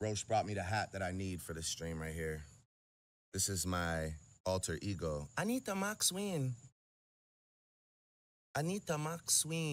Roche brought me the hat that I need for the stream right here. This is my alter ego. Anita McSween. Anita McSween.